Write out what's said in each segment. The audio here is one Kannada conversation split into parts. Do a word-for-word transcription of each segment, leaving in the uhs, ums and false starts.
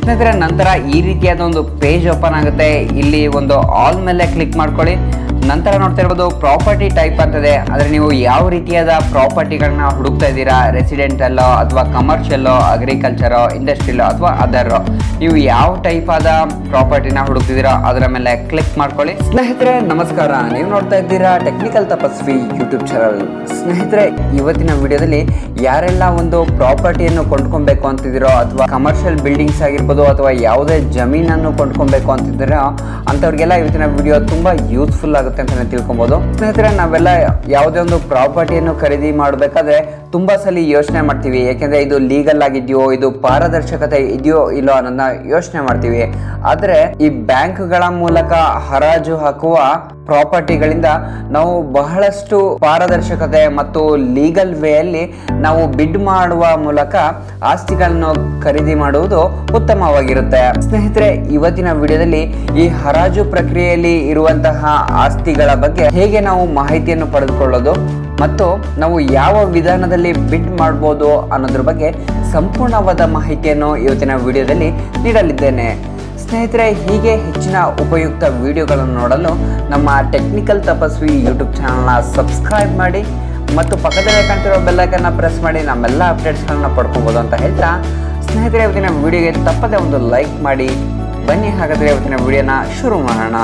ಸ್ನೇಹಿತರೆ, ನಂತರ ಈ ರೀತಿಯಾದ ಒಂದು ಪೇಜ್ ಓಪನ್ ಆಗುತ್ತೆ. ಇಲ್ಲಿ ಒಂದು ಆಲ್ ಮೇಲೆ ಕ್ಲಿಕ್ ಮಾಡ್ಕೊಳ್ಳಿ. ನಂತರ ನೋಡ್ತಾ ಇರ್ಬೋದು ಪ್ರಾಪರ್ಟಿ ಟೈಪ್ ಅಂತದೆ. ಆದರೆ ನೀವು ಯಾವ ರೀತಿಯಾದ ಪ್ರಾಪರ್ಟಿಗಳನ್ನ ಹುಡುಕ್ತಾ ಇದ್ದೀರಾ, ರೆಸಿಡೆಂಟಲ್ಲೋ ಅಥವಾ ಕಮರ್ಷಿಯಲ್ಲೋ, ಅಗ್ರಿಕಲ್ಚರೋ, ಇಂಡಸ್ಟ್ರಿಯಲ್ಲೋ ಅಥವಾ ಅದರೋ, ನೀವು ಯಾವ ಟೈಪ್ ಆದ ಪ್ರಾಪರ್ಟಿನ ಹುಡುಕ್ತಿದ್ದೀರಾ ಅದರ ಮೇಲೆ ಕ್ಲಿಕ್ ಮಾಡ್ಕೊಳ್ಳಿ. ಸ್ನೇಹಿತರೆ ನಮಸ್ಕಾರ, ನೀವು ನೋಡ್ತಾ ಇದ್ದೀರಾ ಟೆಕ್ನಿಕಲ್ ತಪಸ್ವಿ ಯೂಟ್ಯೂಬ್ ಚಾನಲ್. ಸ್ನೇಹಿತರೆ, ಇವತ್ತಿನ ವಿಡಿಯೋದಲ್ಲಿ ಯಾರೆಲ್ಲ ಒಂದು ಪ್ರಾಪರ್ಟಿಯನ್ನು ಕೊಂಡ್ಕೊಬೇಕು ಅಂತಿದ್ದೀರೋ ಅಥವಾ ಕಮರ್ಷಿಯಲ್ ಬಿಲ್ಡಿಂಗ್ಸ್ ಆಗಿರ್ಬೋದು ಅಥವಾ ಯಾವುದೇ ಜಮೀನನ್ನು ಕೊಂಡ್ಕೊಬೇಕು ಅಂತಿದ್ದೀರೋ ಅಂಥವ್ರಿಗೆಲ್ಲ ಇವತ್ತಿನ ವಿಡಿಯೋ ತುಂಬಾ ಯೂಸ್ಫುಲ್ ಆಗುತ್ತೆ ಅಂತ ತಿಳ್ಕೊಬಹುದು. ಸ್ನೇಹಿತರೆ, ನಾವೆಲ್ಲ ಯಾವುದೇ ಒಂದು ಪ್ರಾಪರ್ಟಿಯನ್ನು ಖರೀದಿ ಮಾಡಬೇಕಾದ್ರೆ ತುಂಬಾ ಸಲ ಯೋಚನೆ ಮಾಡ್ತೀವಿ. ಯಾಕೆಂದ್ರೆ ಇದು ಲೀಗಲ್ ಆಗಿದೆಯೋ, ಇದು ಪಾರದರ್ಶಕತೆ ಇದೆಯೋ ಇಲ್ಲೋ ಅನ್ನೋದನ್ನ ಯೋಚನೆ ಮಾಡ್ತೀವಿ. ಆದ್ರೆ ಈ ಬ್ಯಾಂಕ್ಗಳ ಮೂಲಕ ಹರಾಜು ಹಾಕುವ ಪ್ರಾಪರ್ಟಿಗಳಿಂದ ನಾವು ಬಹಳಷ್ಟು ಪಾರದರ್ಶಕತೆ ಮತ್ತು ಲೀಗಲ್ ವೇಯಲ್ಲಿ ನಾವು ಬಿಡ್ ಮಾಡುವ ಮೂಲಕ ಆಸ್ತಿಗಳನ್ನು ಖರೀದಿ ಮಾಡುವುದು ಉತ್ತಮವಾಗಿರುತ್ತೆ. ಸ್ನೇಹಿತರೆ, ಇವತ್ತಿನ ವಿಡಿಯೋದಲ್ಲಿ ಈ ಹರಾಜು ಪ್ರಕ್ರಿಯೆಯಲ್ಲಿ ಇರುವಂತಹ ಆಸ್ತಿಗಳ ಬಗ್ಗೆ ಹೇಗೆ ನಾವು ಮಾಹಿತಿಯನ್ನು ಪಡೆದುಕೊಳ್ಳೋದು ಮತ್ತು ನಾವು ಯಾವ ವಿಧಾನದಲ್ಲಿ ಬಿಡ್ ಮಾಡಬಹುದು ಅನ್ನೋದ್ರ ಬಗ್ಗೆ ಸಂಪೂರ್ಣವಾದ ಮಾಹಿತಿಯನ್ನು ಇವತ್ತಿನ ವಿಡಿಯೋದಲ್ಲಿ ನೀಡಲಿದ್ದೇನೆ. ಸ್ನೇಹಿತರೆ, ಹೀಗೆ ಹೆಚ್ಚಿನ ಉಪಯುಕ್ತ ವಿಡಿಯೋಗಳನ್ನು ನೋಡಲು ನಮ್ಮ ಟೆಕ್ನಿಕಲ್ ತಪಸ್ವಿ ಯೂಟ್ಯೂಬ್ ಚಾನಲ್ನ ಸಬ್ಸ್ಕ್ರೈಬ್ ಮಾಡಿ ಮತ್ತು ಪಕ್ಕದಲ್ಲೇ ಕಾಣ್ತಿರೋ ಬೆಲ್ಲೈಕನ್ನ ಪ್ರೆಸ್ ಮಾಡಿ ನಮ್ಮೆಲ್ಲ ಅಪ್ಡೇಟ್ಸ್ಗಳನ್ನ ಪಡ್ಕೊಬೋದು ಅಂತ ಹೇಳ್ತಾ, ಸ್ನೇಹಿತರೆ ಇವತ್ತಿನ ವಿಡಿಯೋಗೆ ತಪ್ಪದೆ ಒಂದು ಲೈಕ್ ಮಾಡಿ. ಬನ್ನಿ ಹಾಗಾದರೆ ಇವತ್ತಿನ ವಿಡಿಯೋನ ಶುರು ಮಾಡೋಣ.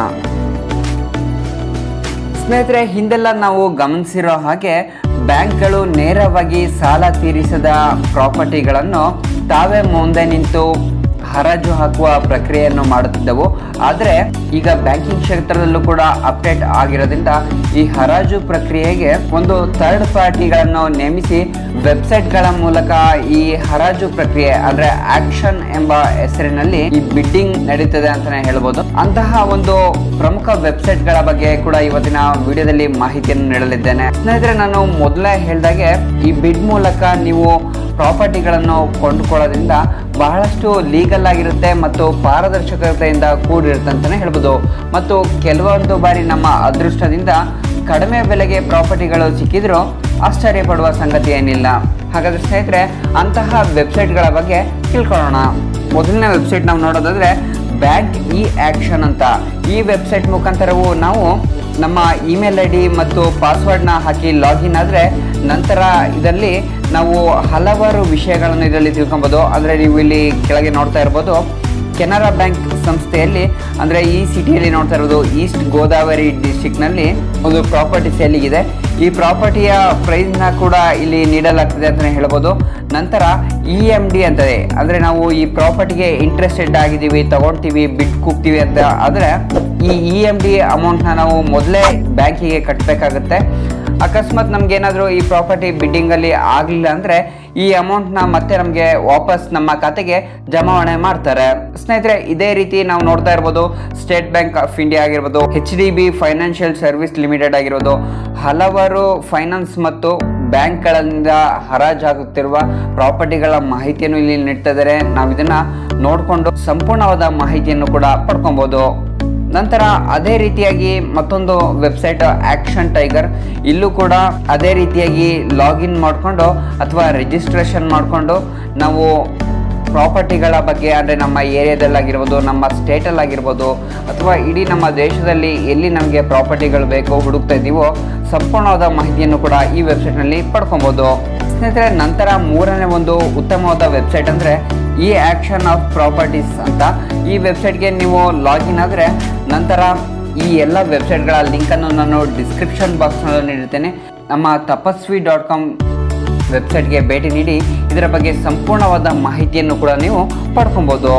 ಸ್ನೇಹಿತರೆ, ಹಿಂದೆಲ್ಲ ನಾವು ಗಮನಿಸಿರೋ ಹಾಗೆ ಬ್ಯಾಂಕ್ಗಳು ನೇರವಾಗಿ ಸಾಲ ತೀರಿಸದ ಪ್ರಾಪರ್ಟಿಗಳನ್ನು ತಾವೇ ಮುಂದೆ ನಿಂತು ಹರಾಜು ಹಾಕುವ ಪ್ರಕ್ರಿಯೆಯನ್ನು ಮಾಡುತ್ತಿದ್ದವು. ಆದರೆ ಈಗ ಬ್ಯಾಂಕಿಂಗ್ ಕ್ಷೇತ್ರದಲ್ಲೂ ಕೂಡ ಅಪ್ಡೇಟ್ ಆಗಿರೋದ್ರಿಂದ ಈ ಹರಾಜು ಪ್ರಕ್ರಿಯೆಗೆ ಒಂದು ಥರ್ಡ್ ಪಾರ್ಟಿಗಳನ್ನು ನೇಮಿಸಿ ವೆಬ್ಸೈಟ್ಗಳ ಮೂಲಕ ಈ ಹರಾಜು ಪ್ರಕ್ರಿಯೆ ಅಂದ್ರೆ ಆಕ್ಷನ್ ಎಂಬ ಹೆಸರಿನಲ್ಲಿ ಈ ಬಿಡ್ಡಿಂಗ್ ನಡೀತದೆ ಅಂತಾನೆ ಹೇಳ್ಬೋದು. ಅಂತಹ ಒಂದು ಪ್ರಮುಖ ವೆಬ್ಸೈಟ್ಗಳ ಬಗ್ಗೆ ಕೂಡ ಇವತ್ತಿನ ವಿಡಿಯೋದಲ್ಲಿ ಮಾಹಿತಿಯನ್ನು ನೀಡಲಿದ್ದೇನೆ. ಸ್ನೇಹಿತರೆ, ನಾನು ಮೊದಲೇ ಹೇಳಿದಾಗೆ ಈ ಬಿಡ್ ಮೂಲಕ ನೀವು ಪ್ರಾಪರ್ಟಿಗಳನ್ನು ಕೊಂಡುಕೊಳ್ಳೋದ್ರಿಂದ ಬಹಳಷ್ಟು ಲೀಗಲ್ ಆಗಿರುತ್ತೆ ಮತ್ತು ಪಾರದರ್ಶಕತೆಯಿಂದ ಕೂಡಿರುತ್ತೆ ಅಂತಾನೆ ಹೇಳ್ಬೋದು. ಮತ್ತು ಕೆಲವೊಂದು ಬಾರಿ ನಮ್ಮ ಅದೃಷ್ಟದಿಂದ ಕಡಿಮೆ ಬೆಲೆಗೆ ಪ್ರಾಪರ್ಟಿಗಳು ಸಿಕ್ಕಿದ್ರೂ ಆಶ್ಚರ್ಯ ಪಡುವ ಸಂಗತಿ ಏನಿಲ್ಲ. ಹಾಗಾದ್ರೆ ಸ್ನೇಹಿತರೆ, ಅಂತಹ ವೆಬ್ಸೈಟ್ಗಳ ಬಗ್ಗೆ ತಿಳ್ಕೊಳ್ಳೋಣ. ಮೊದಲನೇ ವೆಬ್ಸೈಟ್ ನಾವು ನೋಡೋದಾದ್ರೆ ಬ್ಯಾಂಕ್ ಇ ಆಕ್ಷನ್ ಅಂತ. ಈ ವೆಬ್ಸೈಟ್ ಮುಖಾಂತರವು ನಾವು ನಮ್ಮ ಇಮೇಲ್ ಐ ಡಿ ಮತ್ತು ಪಾಸ್ವರ್ಡ್ನ ಹಾಕಿ ಲಾಗಿನ್ ಆದರೆ ನಂತರ ಇದರಲ್ಲಿ ನಾವು ಹಲವಾರು ವಿಷಯಗಳನ್ನು ಇದರಲ್ಲಿ ತಿಳ್ಕೊಬೋದು. ಅಂದರೆ ನೀವು ಇಲ್ಲಿ ಕೆಳಗೆ ನೋಡ್ತಾ ಇರ್ಬೋದು, ಕೆನರಾ ಬ್ಯಾಂಕ್ ಸಂಸ್ಥೆಯಲ್ಲಿ ಅಂದರೆ ಈ ಸಿಟಿಯಲ್ಲಿ ನೋಡ್ತಾ ಇರೋದು ಈಸ್ಟ್ ಗೋದಾವರಿ ಡಿಸ್ಟ್ರಿಕ್ಟ್ನಲ್ಲಿ ಒಂದು ಪ್ರಾಪರ್ಟಿ ಸೇಲಿಗಿದೆ. ಈ ಪ್ರಾಪರ್ಟಿಯ ಪ್ರೈಸ್ನ ಕೂಡ ಇಲ್ಲಿ ನೀಡಲಾಗ್ತದೆ ಅಂತಲೇ ಹೇಳ್ಬೋದು. ನಂತರ ಇ ಎಮ್ ಡಿ ಅಂತದೆ, ಅಂದರೆ ನಾವು ಈ ಪ್ರಾಪರ್ಟಿಗೆ ಇಂಟ್ರೆಸ್ಟೆಡ್ ಆಗಿದ್ದೀವಿ, ತಗೊಳ್ತೀವಿ, ಬಿಡ್ ಕೂಗ್ತೀವಿ ಅಂತ ಆದರೆ ಈ ಇ ಎಮ್ ಡಿ ಅಮೌಂಟ್ನ ನಾವು ಮೊದಲೇ ಬ್ಯಾಂಕಿಗೆ ಕಟ್ಟಬೇಕಾಗುತ್ತೆ. ಅಕಸ್ಮಾತ್ ನಮ್ಗೆ ಏನಾದರೂ ಈ ಪ್ರಾಪರ್ಟಿ ಬಿಡ್ಡಿಂಗಲ್ಲಿ ಆಗಲಿಲ್ಲ ಅಂದರೆ ಈ ಅಮೌಂಟ್ನ ಮತ್ತೆ ನಮಗೆ ವಾಪಸ್ ನಮ್ಮ ಖಾತೆಗೆ ಜಮಾವಣೆ ಮಾಡ್ತಾರೆ. ಸ್ನೇಹಿತರೆ, ಇದೇ ರೀತಿ ನಾವು ನೋಡ್ತಾ ಇರ್ಬೋದು ಸ್ಟೇಟ್ ಬ್ಯಾಂಕ್ ಆಫ್ ಇಂಡಿಯಾ ಆಗಿರ್ಬೋದು, H D B financial service limited ಆಗಿರ್ಬೋದು, ಹಲವಾರು ಫೈನಾನ್ಸ್ ಮತ್ತು ಬ್ಯಾಂಕ್ಗಳಿಂದ ಹರಾಜಾಗುತ್ತಿರುವ ಪ್ರಾಪರ್ಟಿಗಳ ಮಾಹಿತಿಯನ್ನು ಇಲ್ಲಿ ನೀಡ್ತಾ ಇದ್ದಾರೆ. ನಾವು ಇದನ್ನ ನೋಡಿಕೊಂಡು ಸಂಪೂರ್ಣವಾದ ಮಾಹಿತಿಯನ್ನು ಕೂಡ ಪಡ್ಕೊಬೋದು. ನಂತರ ಅದೇ ರೀತಿಯಾಗಿ ಮತ್ತೊಂದು ವೆಬ್ಸೈಟ್ ಆಕ್ಷನ್ ಟೈಗರ್. ಇಲ್ಲೂ ಕೂಡ ಅದೇ ರೀತಿಯಾಗಿ ಲಾಗಿನ್ ಮಾಡಿಕೊಂಡು ಅಥವಾ ರಿಜಿಸ್ಟ್ರೇಷನ್ ಮಾಡಿಕೊಂಡು ನಾವು ಪ್ರಾಪರ್ಟಿಗಳ ಬಗ್ಗೆ ಅಂದರೆ ನಮ್ಮ ಏರಿಯಾದಲ್ಲಾಗಿರ್ಬೋದು, ನಮ್ಮ ಸ್ಟೇಟಲ್ಲಾಗಿರ್ಬೋದು ಅಥವಾ ಇಡೀ ನಮ್ಮ ದೇಶದಲ್ಲಿ ಎಲ್ಲಿ ನಮಗೆ ಪ್ರಾಪರ್ಟಿಗಳು ಬೇಕು ಹುಡುಕ್ತಾ ಇದ್ದೀವೋ ಸಂಪೂರ್ಣವಾದ ಮಾಹಿತಿಯನ್ನು ಕೂಡ ಈ ವೆಬ್ಸೈಟ್ನಲ್ಲಿ ಪಡ್ಕೊಬೋದು. ಸ್ನೇಹಿತರೆ, ನಂತರ ಮೂರನೇ ಒಂದು ಉತ್ತಮವಾದ ವೆಬ್ಸೈಟ್ ಅಂದರೆ ಈ ಆಕ್ಷನ್ ಆಫ್ ಪ್ರಾಪರ್ಟೀಸ್ ಅಂತ. ಈ ವೆಬ್ಸೈಟ್ಗೆ ನೀವು ಲಾಗಿನ್ ಆದರೆ ನಂತರ ಈ ಎಲ್ಲ ವೆಬ್ಸೈಟ್ಗಳ ಲಿಂಕನ್ನು ನಾನು ಡಿಸ್ಕ್ರಿಪ್ಷನ್ ಬಾಕ್ಸ್ನಲ್ಲಿ ನೀಡಿರ್ತೇನೆ. ನಮ್ಮ ತಪಸ್ವಿ ಡಾಟ್ ಕಾಮ್ ವೆಬ್ಸೈಟ್ಗೆ ಭೇಟಿ ನೀಡಿ ಇದರ ಬಗ್ಗೆ ಸಂಪೂರ್ಣವಾದ ಮಾಹಿತಿಯನ್ನು ಕೂಡ ನೀವು ಪಡ್ಕೊಬೋದು.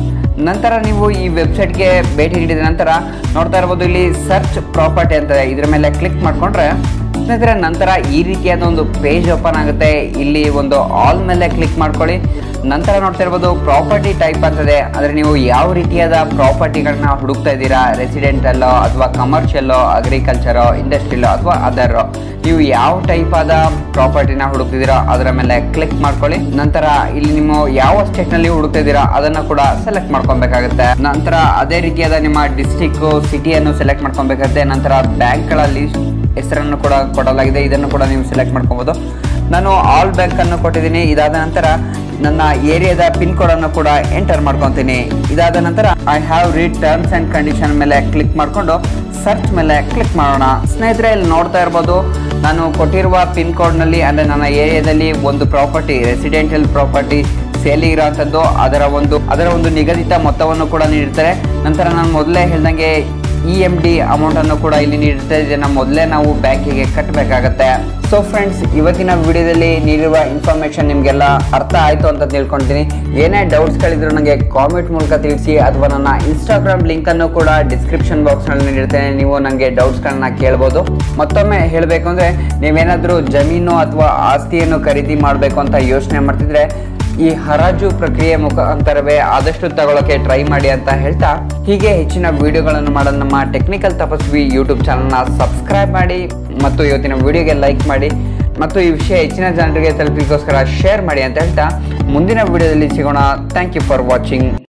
ನಂತರ ನೀವು ಈ ವೆಬ್ಸೈಟ್ಗೆ ಭೇಟಿ ನೀಡಿದ ನಂತರ ನೋಡ್ತಾ ಇರ್ಬೋದು ಇಲ್ಲಿ ಸರ್ಚ್ ಪ್ರಾಪರ್ಟಿ ಅಂತ, ಇದರ ಮೇಲೆ ಕ್ಲಿಕ್ ಮಾಡಿಕೊಂಡ್ರೆ ಸ್ನೇಹಿತರೆ ನಂತರ ಈ ರೀತಿಯಾದ ಒಂದು ಪೇಜ್ ಓಪನ್ ಆಗುತ್ತೆ. ಇಲ್ಲಿ ಒಂದು ಆಲ್ ಮೇಲೆ ಕ್ಲಿಕ್ ಮಾಡ್ಕೊಳ್ಳಿ. ನಂತರ ನೋಡ್ತಾ ಇರ್ಬೋದು ಪ್ರಾಪರ್ಟಿ ಟೈಪ್ ಅಂತದೆ. ಅಂದರೆ ನೀವು ಯಾವ ರೀತಿಯಾದ ಪ್ರಾಪರ್ಟಿಗಳನ್ನ ಹುಡುಕ್ತಾ ಇದ್ದೀರಾ, ರೆಸಿಡೆಂಟಲ್ಲೋ ಅಥವಾ ಕಮರ್ಷಿಯಲ್ಲೋ, ಅಗ್ರಿಕಲ್ಚರೋ, ಇಂಡಸ್ಟ್ರಿಯಲ್ಲೋ ಅಥವಾ ಅದರೋ, ನೀವು ಯಾವ ಟೈಪ್ ಆದ ಪ್ರಾಪರ್ಟಿನ ಹುಡುಕ್ತಿದ್ದೀರಾ ಅದರ ಮೇಲೆ ಕ್ಲಿಕ್ ಮಾಡ್ಕೊಳ್ಳಿ. ನಂತರ ಇಲ್ಲಿ ನೀವು ಯಾವ ಸ್ಟೇಟ್ ನಲ್ಲಿ ಹುಡುಕ್ತಾ ಇದ್ದೀರಾ ಅದನ್ನ ಕೂಡ ಸೆಲೆಕ್ಟ್ ಮಾಡ್ಕೊಬೇಕಾಗುತ್ತೆ. ನಂತರ ಅದೇ ರೀತಿಯಾದ ನಿಮ್ಮ ಡಿಸ್ಟ್ರಿಕ್ಟ್ ಸಿಟಿಯನ್ನು ಸೆಲೆಕ್ಟ್ ಮಾಡ್ಕೊಬೇಕಾಗುತ್ತೆ. ನಂತರ ಬ್ಯಾಂಕ್ಗಳ ಲಿಸ್ಟ್ ಹೆಸರನ್ನು ಕೂಡ ಕೊಡಲಾಗಿದೆ, ಇದನ್ನು ಕೂಡ ನೀವು ಸೆಲೆಕ್ಟ್ ಮಾಡ್ಕೊಬೋದು. ನಾನು ಆಲ್ ಬ್ಯಾಂಕ್ ಅನ್ನು ಕೊಟ್ಟಿದ್ದೀನಿ. ಇದಾದ ನಂತರ ನನ್ನ ಏರಿಯಾದ ಪಿನ್ ಕೋಡ್ ಅನ್ನು ಕೂಡ ಎಂಟರ್ ಮಾಡ್ಕೊತೀನಿ. ಇದಾದ ನಂತರ I have read terms and condition ಮೇಲೆ ಕ್ಲಿಕ್ ಮಾಡಿಕೊಂಡು ಸರ್ಚ್ ಮೇಲೆ ಕ್ಲಿಕ್ ಮಾಡೋಣ. ಸ್ನೇಹಿತರೆ, ಇಲ್ಲಿ ನೋಡ್ತಾ ಇರ್ಬೋದು, ನಾನು ಕೊಟ್ಟಿರುವ ಪಿನ್ ಕೋಡ್ ನಲ್ಲಿ ಅಂದ್ರೆ ನನ್ನ ಏರಿಯಾದಲ್ಲಿ ಒಂದು ಪ್ರಾಪರ್ಟಿ, ರೆಸಿಡೆನ್ಷಿಯಲ್ ಪ್ರಾಪರ್ಟಿ ಸೇಲಿ ಇರೋಂಥದ್ದು, ಅದರ ಒಂದು ಅದರ ಒಂದು ನಿಗದಿತ ಮೊತ್ತವನ್ನು ಕೂಡ ನೀಡಿರ್ತಾರೆ. ನಂತರ ನಾನು ಮೊದಲೇ ಹೇಳ್ದಂಗೆ ಇ ಎಮ್ ಡಿ ಅಮೌಂಟ್ ಅನ್ನು ಕೂಡ ಇಲ್ಲಿ ನೀಡಿರ್ತಾರೆ. ಇದನ್ನ ಮೊದಲೇ ನಾವು ಬ್ಯಾಂಕಿಗೆ ಕಟ್ಟಬೇಕಾಗತ್ತೆ. ಸೊ ಫ್ರೆಂಡ್ಸ್, ಇವತ್ತಿನ ವಿಡಿಯೋದಲ್ಲಿ ನೀಡಿರುವ ಇನ್ಫಾರ್ಮೇಶನ್ ನಿಮಗೆಲ್ಲ ಅರ್ಥ ಆಯಿತು ಅಂತ ತಿಳ್ಕೊಳ್ತೀನಿ. ಏನೇ ಡೌಟ್ಸ್ಗಳಿದ್ರು ನನಗೆ ಕಾಮೆಂಟ್ ಮೂಲಕ ತಿಳಿಸಿ, ಅಥವಾ ನನ್ನ ಇನ್ಸ್ಟಾಗ್ರಾಮ್ ಲಿಂಕನ್ನು ಕೂಡ ಡಿಸ್ಕ್ರಿಪ್ಷನ್ ಬಾಕ್ಸ್ನಲ್ಲಿ ನೀಡಿರ್ತೇನೆ. ನೀವು ನನಗೆ ಡೌಟ್ಸ್ಗಳನ್ನ ಕೇಳ್ಬೋದು. ಮತ್ತೊಮ್ಮೆ ಹೇಳಬೇಕು ಅಂದರೆ, ನೀವೇನಾದರೂ ಜಮೀನು ಅಥವಾ ಆಸ್ತಿಯನ್ನು ಖರೀದಿ ಮಾಡಬೇಕು ಅಂತ ಯೋಚನೆ ಮಾಡ್ತಿದ್ರೆ ಈ ಹರಾಜು ಪ್ರಕ್ರಿಯೆ ಮುಖಾಂತರವೇ ಆದಷ್ಟು ತಗೊಳ್ಳೋಕೆ ಟ್ರೈ ಮಾಡಿ ಅಂತ ಹೇಳ್ತಾ, ಹೀಗೆ ಹೆಚ್ಚಿನ ವಿಡಿಯೋಗಳನ್ನು ಮಾಡಲು ನಮ್ಮ ಟೆಕ್ನಿಕಲ್ ತಪಸ್ವಿ ಯೂಟ್ಯೂಬ್ ಚಾನಲ್ನ ಸಬ್ಸ್ಕ್ರೈಬ್ ಮಾಡಿ ಮತ್ತು ಇವತ್ತಿನ ವಿಡಿಯೋಗೆ ಲೈಕ್ ಮಾಡಿ ಮತ್ತು ಈ ವಿಷಯ ಹೆಚ್ಚಿನ ಜನರಿಗೆ ತಲುಪಲಿಕ್ಕೋಸ್ಕರ ಶೇರ್ ಮಾಡಿ ಅಂತ ಹೇಳ್ತಾ ಮುಂದಿನ ವಿಡಿಯೋದಲ್ಲಿ ಸಿಗೋಣ. Thank you for watching.